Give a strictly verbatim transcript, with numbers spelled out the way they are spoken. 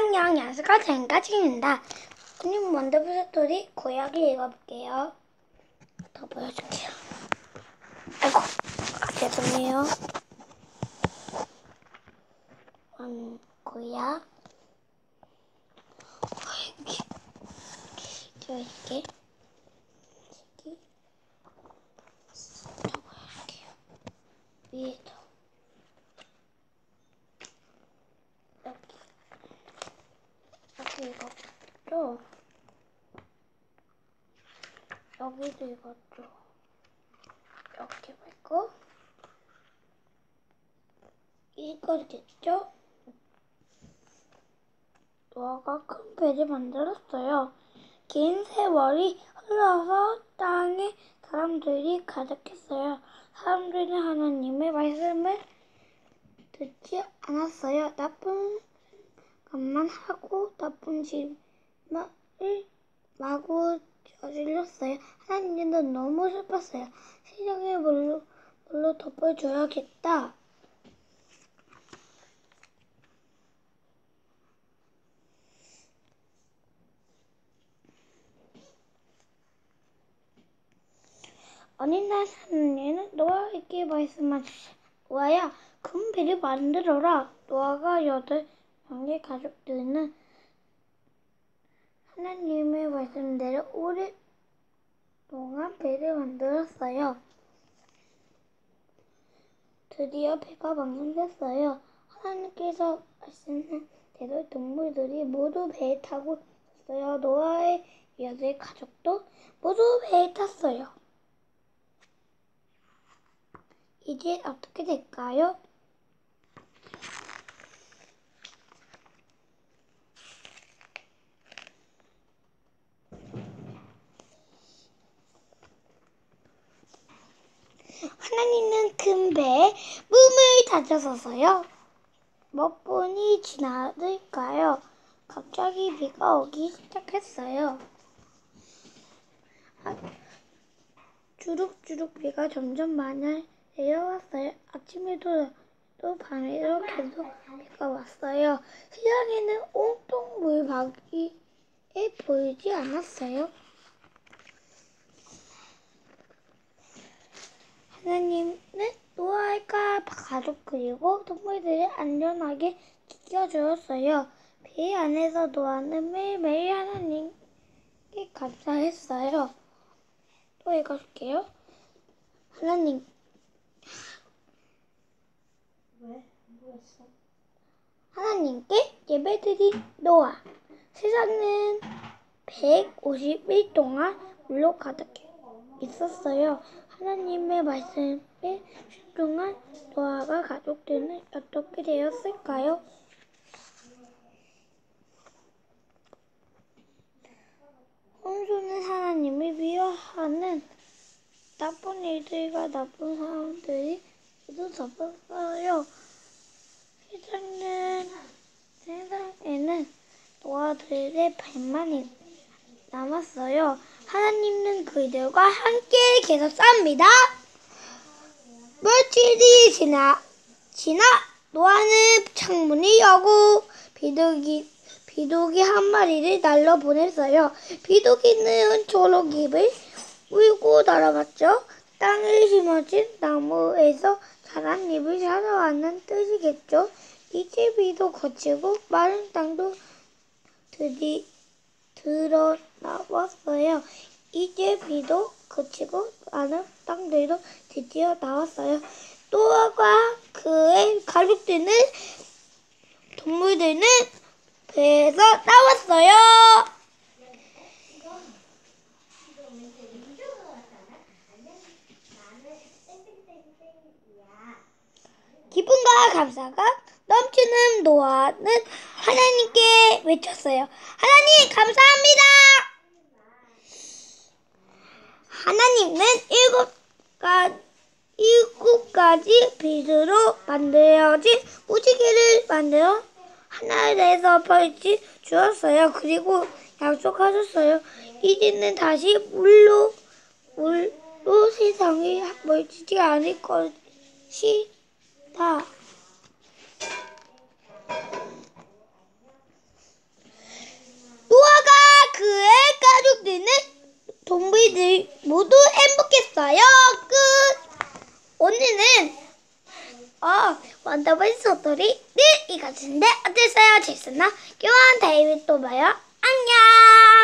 안녕, 야수가 젠가진입니다. 오늘 원더풀 스토리 고양이 읽어볼게요. 더 보여줄게요. 아이고, 아, 죄송해요. 음, 고양 이렇게 이렇게 이렇게 더 보여줄게요. 위에도 여기 여기 읽었죠? 여기도 읽었죠? 이렇게 말고 읽었겠죠? 노아가 큰 배를 만들었어요. 긴 세월이 흘러서 땅에 사람들이 가득했어요. 사람들은 하나님의 말씀을 듣지 않았어요. 나쁜 것만 하고 나쁜 짓을 마구 저질렀어요. 하나님은 너무 슬펐어요. 세상에 물로, 물로 덮어줘야겠다. 어느 날 하나님은 노아에게 말씀하셨어요. 노아야, 큰 배를 만들어라. 노아가 여덟 명의 가족들은 하나님의 말씀대로 오랫동안 배를 만들었어요. 드디어 배가 완성됐어요. 하나님께서 말씀한 대로 동물들이 모두 배에 타고 있었어요. 노아의 여덟 가족도 모두 배에 탔어요. 이제 어떻게 될까요? 하나님은 큰 배에 문을 닫으셨어요. 몇 분이 지났을까요? 갑자기 비가 오기 시작했어요. 아, 주룩주룩 비가 점점 많이 내려왔어요. 아침에도 또 밤에도 계속 비가 왔어요. 세상에는 온통 물밖에 보이지 않았어요. 하나님은 노아가 가족 그리고 동물들을 안전하게 지켜주었어요. 배 안에서 노아는 매일매일 하나님께 감사했어요. 또 읽어줄게요. 하나님 왜? 뭐였어? 하나님께 예배드린 노아. 세상은 백오십 일 동안 물로 가득 있었어요. 하나님의 말씀에 순종한 노아가 가족들은 어떻게 되었을까요? 혼수는 하나님을 미워하는 나쁜 일들과 나쁜 사람들이 모두 덮었어요. 세상은, 세상에는 노아들의 발만 남았어요. 하나님은 그들과 함께 계셨습니다. 며칠이 지나, 지나 노아는 창문을 열고 비둘기, 비둘기 한 마리를 날려 보냈어요. 비둘기는 초록잎을 물고 날아갔죠. 땅에 심어진 나무에서 자란 잎을 찾아왔는 뜻이겠죠. 이제 비도 그치고 마른 땅도 드디 드러나왔어요. 이제 비도 그치고 마른 땅들도 드디어 나왔어요. 노아가 그의 가족들은 동물들은 배에서 나왔어요. 기쁨과 감사가 넘치는 노아는 하나님께 외쳤어요. 하나님 감사합니다. 하나님은 일곱 가 일곱 가지 빛으로 만들어진 무지개를 만들어 하늘에서 펼치 주었어요. 그리고 약속하셨어요. 이제는 다시 물로 물로 세상이 멀지 않을 것이다. 좀비들 모두 행복했어요. 끝. 오늘은 어 원더블 소돌이 늘 이것인데 어땠어요? 재밌었나? 교환 다음에 또 봐요. 안녕.